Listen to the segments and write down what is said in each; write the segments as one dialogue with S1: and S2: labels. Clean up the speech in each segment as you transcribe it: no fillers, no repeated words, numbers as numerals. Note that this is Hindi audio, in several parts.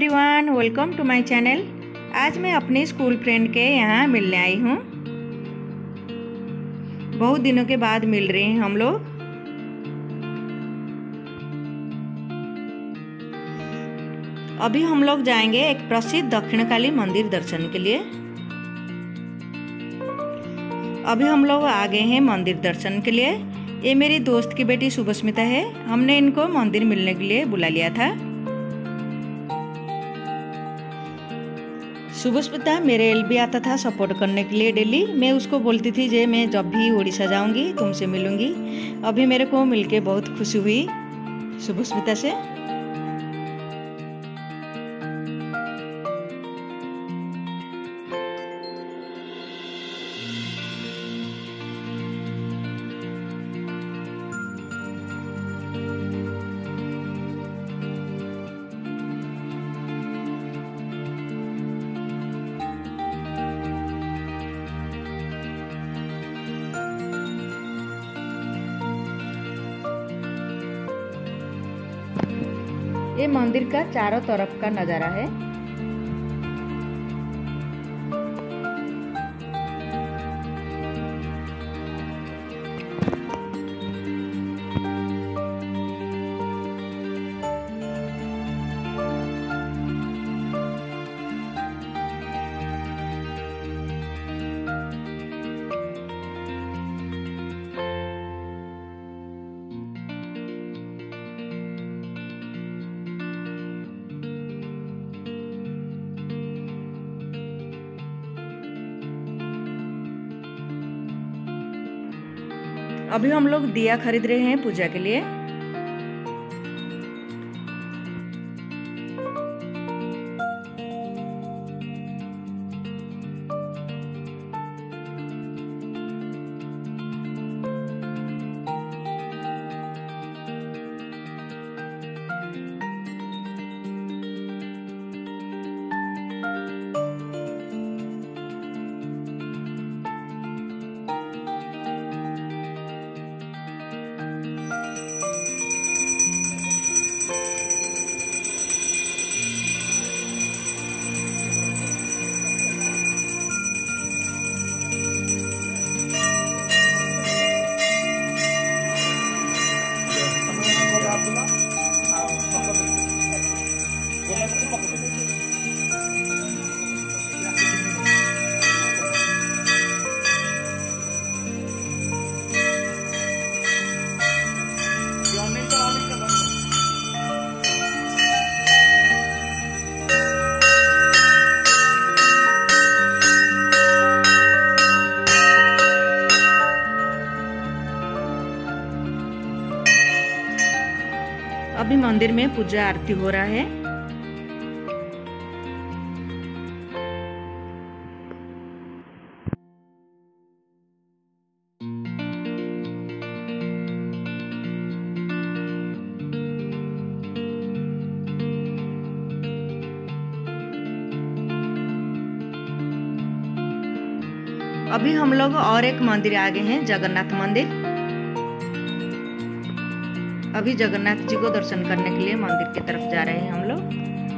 S1: Everyone, welcome to my channel. आज मैं अपनी स्कूल फ्रेंड के यहाँ मिलने आई हूँ। बहुत दिनों के बाद मिल रहे हैं हम लोग। अभी हम लोग जाएंगे एक प्रसिद्ध दक्षिणकाली मंदिर दर्शन के लिए। अभी हम लोग आ गए हैं मंदिर दर्शन के लिए। ये मेरी दोस्त की बेटी शुभस्मिता है। हमने इनको मंदिर मिलने के लिए बुला लिया था। शुभस्मिता मेरे एलबी आता था सपोर्ट करने के लिए डेली। मैं उसको बोलती थी जे मैं जब भी उड़ीसा जाऊंगी तुमसे मिलूंगी। अभी मेरे को मिलके बहुत खुशी हुई शुभस्मिता से। ये मंदिर का चारों तरफ का नज़ारा है। अभी हम लोग दिया खरीद रहे हैं पूजा के लिए। अभी मंदिर में पूजा आरती हो रहा है। अभी हम लोग और एक मंदिर आ गए हैं, जगन्नाथ मंदिर। अभी जगन्नाथ जी को दर्शन करने के लिए मंदिर की तरफ जा रहे हैं हम लोग।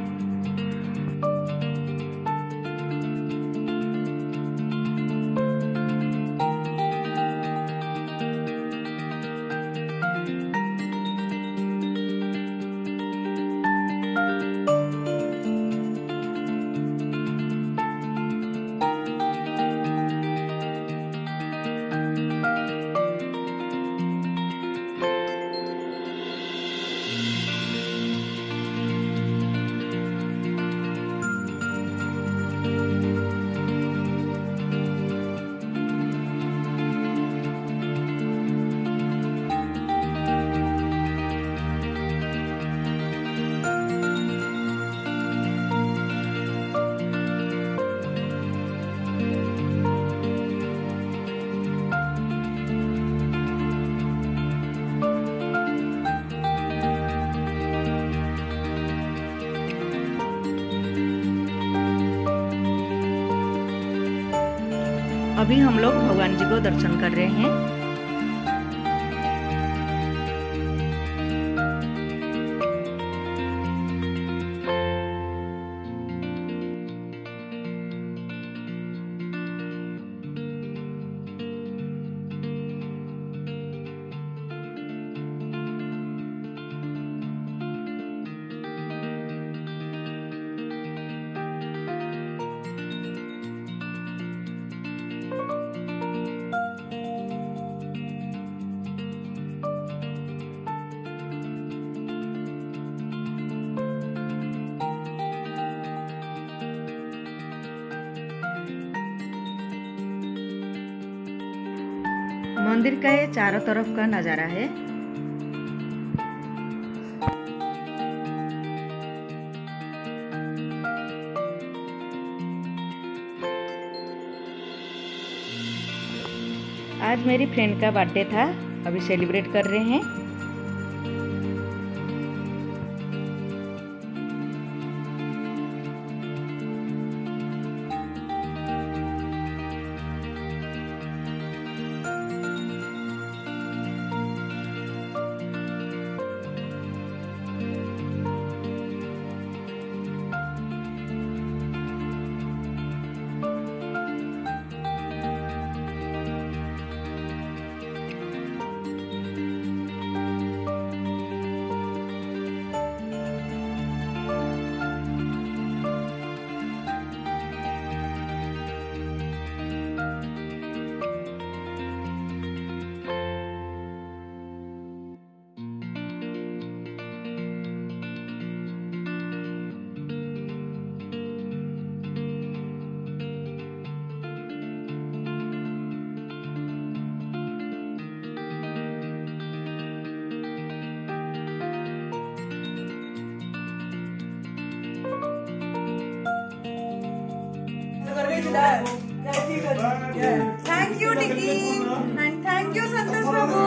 S1: अभी हम लोग भगवान जी को दर्शन कर रहे हैं। मंदिर का ये चारों तरफ का नज़ारा है। आज मेरी फ्रेंड का बर्थडे था, अभी सेलिब्रेट कर रहे हैं।
S2: Thank you, Nikki, and thank you, Santosh Babu.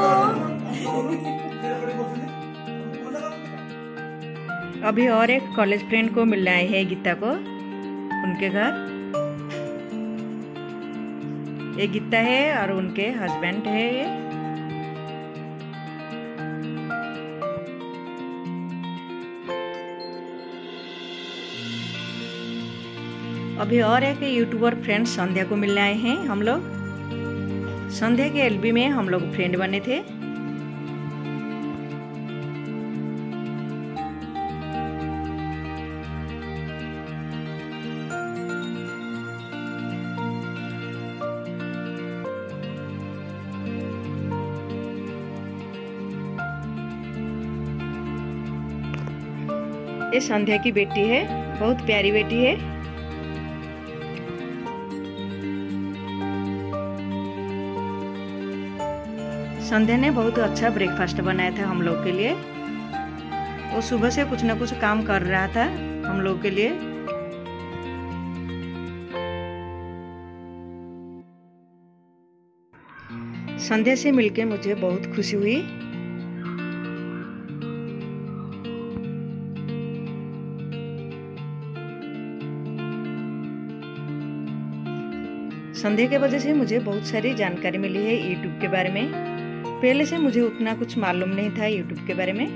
S1: अभी और एक कॉलेज फ्रेंड को मिलने आए हैं, गीता को, उनके घर। ये गीता है और उनके हस्बैंड है ये। अभी और एक यूट्यूबर फ्रेंड संध्या को मिलने आए हैं हम लोग। संध्या के एलबी में हम लोग फ्रेंड बने थे। ये संध्या की बेटी है, बहुत प्यारी बेटी है। संध्या ने बहुत अच्छा ब्रेकफास्ट बनाया था हम लोग के लिए। वो सुबह से कुछ ना कुछ काम कर रहा था हम लोग के लिए। संध्या से मिलके मुझे बहुत खुशी हुई। संध्या के वजह से मुझे बहुत सारी जानकारी मिली है यूट्यूब के बारे में। पहले से मुझे उतना कुछ मालूम नहीं था यूट्यूब के बारे में।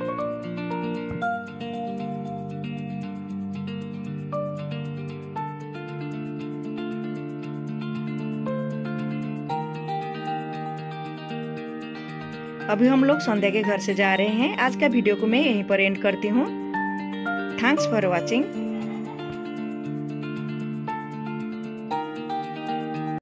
S1: अभी हम लोग संध्या के घर से जा रहे हैं। आज का वीडियो को मैं यहीं पर एंड करती हूँ। Thanks for watching.